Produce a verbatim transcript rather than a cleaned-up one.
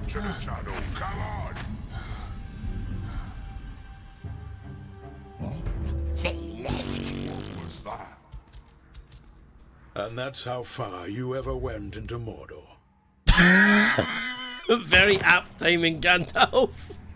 to the tunnel. Come on. They left. What was that? And that's how far you ever went into Mordor. Very apt timing, Gandalf.